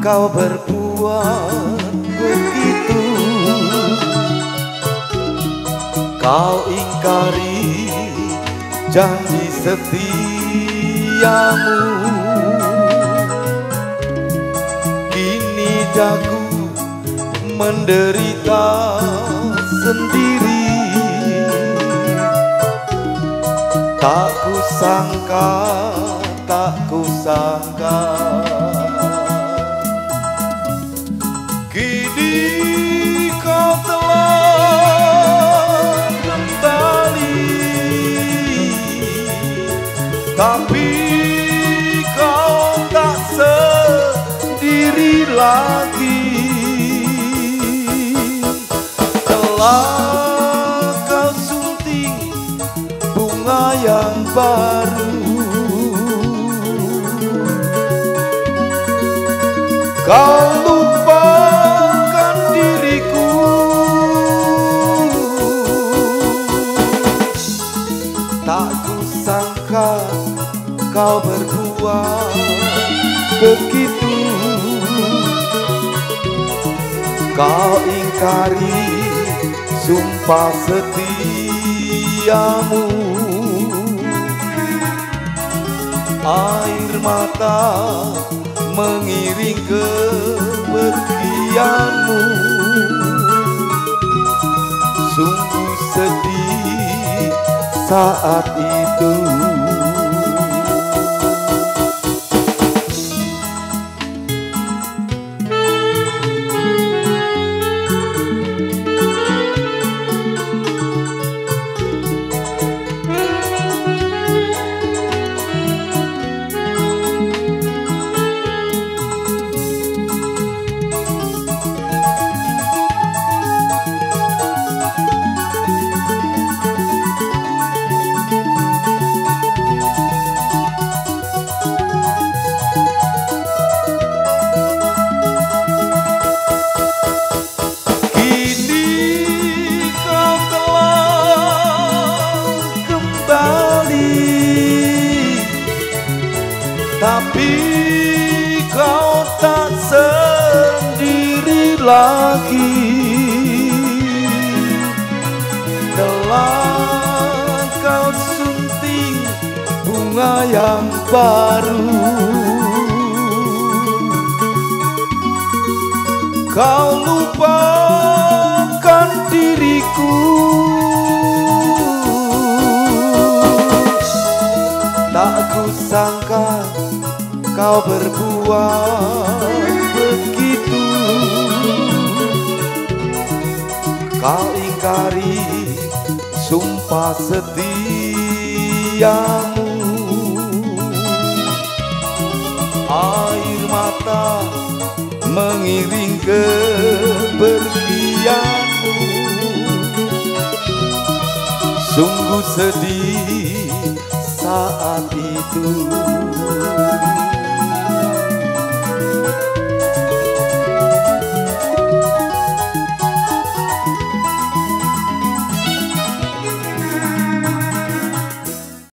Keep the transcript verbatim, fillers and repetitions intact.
kau berbuat begitu. Kau ingkari janji setiamu. Kini daku menderita sendiri. Tak kusangka, tak kusangka kini kau telah kembali. Tapi kau tak sendiri lagi. Telah kau sunting bunga yang baru. Kau lupakan diriku. Tak kusangka kau berbuat begitu. Kau ingkari sumpah setiamu. Air mata mengiring kepergianmu. Sungguh sedih saat itu. Tapi kau tak sendiri lagi. Telah kau sunting bunga yang baru. Kau lupakan diriku. Tak kusangka kau berbuat begitu. Kau ingkari sumpah setiamu. Air mata mengiring kepergianmu. Sungguh sedih saat itu.